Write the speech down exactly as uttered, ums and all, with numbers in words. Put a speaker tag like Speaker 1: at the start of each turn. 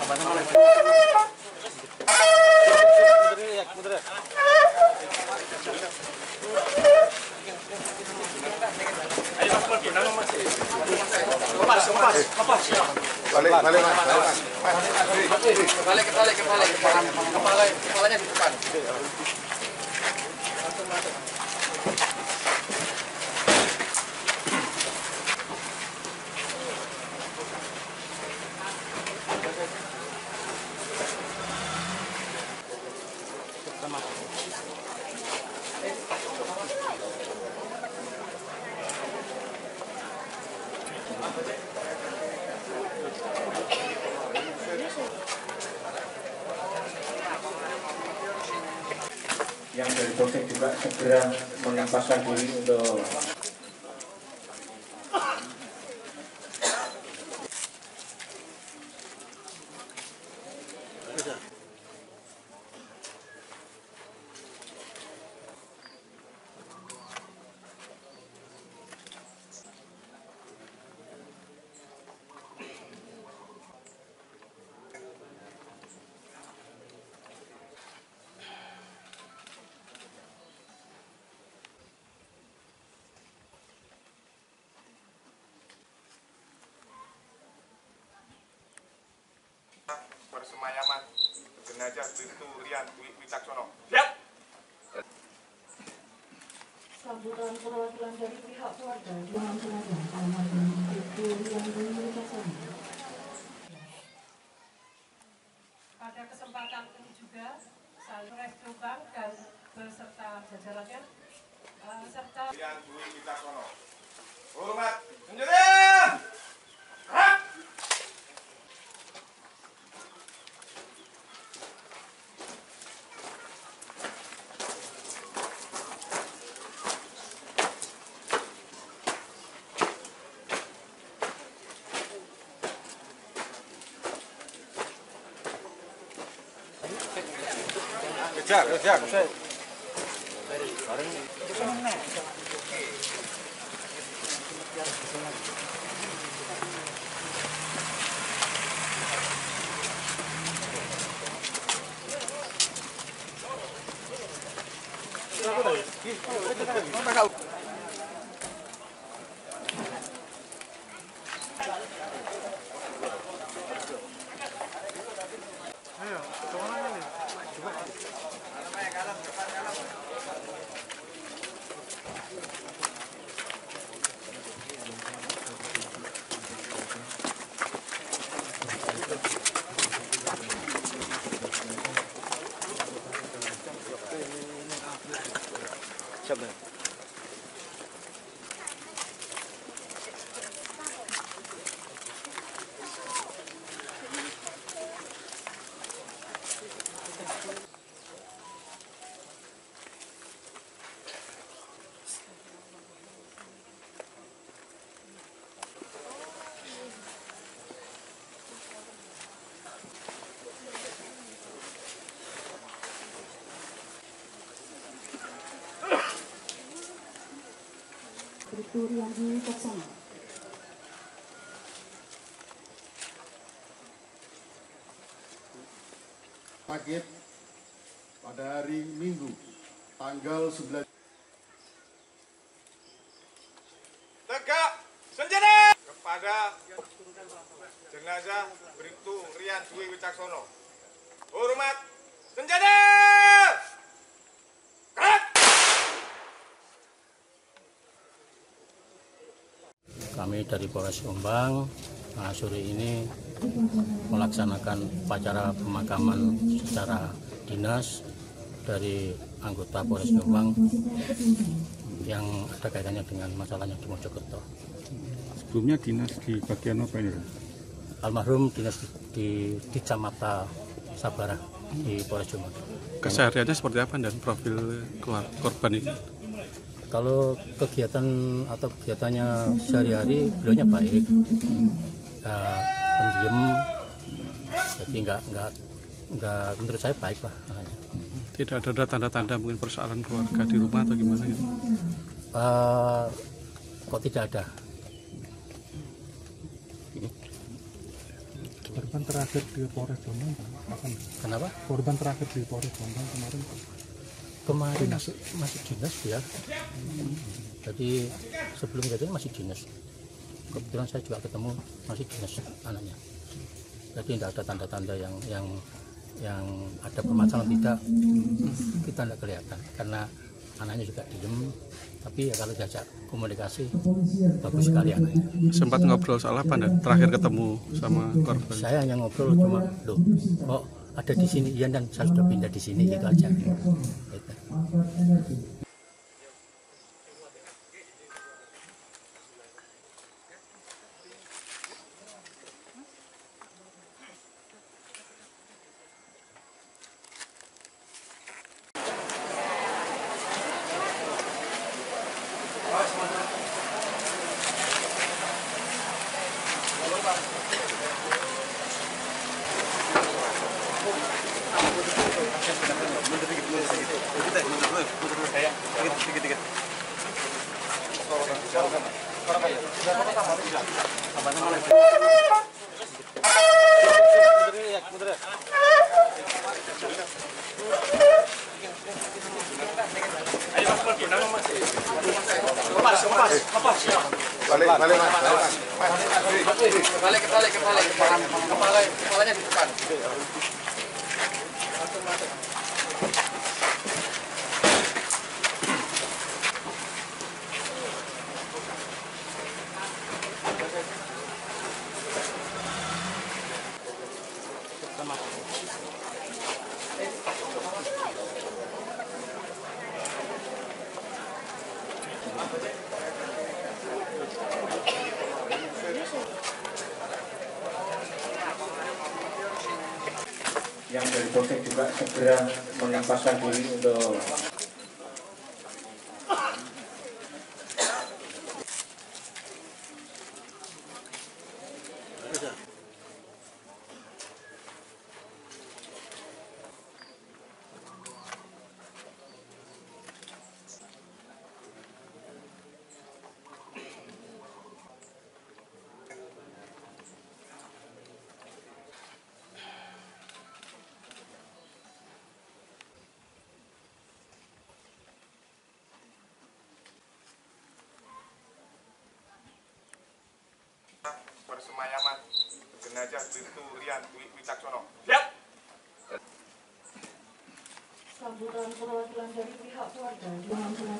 Speaker 1: Balik, balik, mas.
Speaker 2: Kebalik, kebalik, kebalik, kepala, kepalanya di depan.
Speaker 3: Yang dari Polsek juga segera menempatkan diri untuk
Speaker 1: Persemayaman jenazah Bribtu Rian Dwi Wicaksono.
Speaker 4: Siap.
Speaker 5: Sambutan perwakilan dari pihak keluarga dengan jenazah almarhum Bribtu Rian Dwi Wicaksono.
Speaker 6: Pada kesempatan ini juga saya Rektor Bank dan beserta jajarannya uh, serta
Speaker 1: Rian Dwi Wicaksono. Hormat senjata.
Speaker 4: Kejar, kejar, kejar. Siapa?
Speaker 5: Bribtu Rian Dwi Wicaksono.
Speaker 7: Pagi pada hari Minggu tanggal sembilan
Speaker 1: Tegak senjata kepada jenazah Bribtu Rian Dwi Wicaksono. Hormat senjata.
Speaker 8: Kami dari Polres Jombang nah, sore ini melaksanakan upacara pemakaman secara dinas dari anggota Polres Jombang yang ada kaitannya dengan masalahnya di Mojokerto.
Speaker 9: Sebelumnya dinas di bagian apa ini?
Speaker 8: Almarhum dinas di, di, di Kecamatan Sabara di Polres Jombang.
Speaker 9: Kesehariannya seperti apa dan profil keluarga korban ini?
Speaker 8: Kalau kegiatan atau kegiatannya sehari-hari beliaunya baik, uh, pendiam, jadi nggak nggak nggak menurut saya baik lah.
Speaker 9: Tidak ada tanda-tanda mungkin persoalan keluarga di rumah atau gimana gitu?
Speaker 8: Uh, kok tidak ada?
Speaker 9: Korban terakhir di Polres Jombang kapan?
Speaker 8: Kenapa?
Speaker 9: Korban terakhir di Polres Jombang kemarin.
Speaker 8: Kemarin masih, masih dinas ya. Jadi sebelum kejadian masih dinas. Kebetulan saya juga ketemu masih dinas anaknya. Jadi tidak ada tanda-tanda yang yang yang ada permasalahan, tidak, kita tidak kelihatan karena anaknya juga diem. Tapi ya kalau diajak komunikasi bagus sekali anaknya.
Speaker 9: Sempat ngobrol soal apa Anda? Terakhir ketemu sama korban?
Speaker 8: Saya hanya ngobrol cuma, loh, kok ada di sini, iya dan saya sudah pindah di sini, gitu aja. Gitu.
Speaker 1: Balik, balik, mas.
Speaker 2: Kebalik, kebalik, kebalik. Kepala, kepalanya di depan.
Speaker 3: Yang dari Polsek juga segera menempatkan diri untuk
Speaker 1: persemayaman jenazah Bribtu Rian Dwi Wicaksono. Siap.
Speaker 5: Sambutan perwakilan dari pihak keluarga di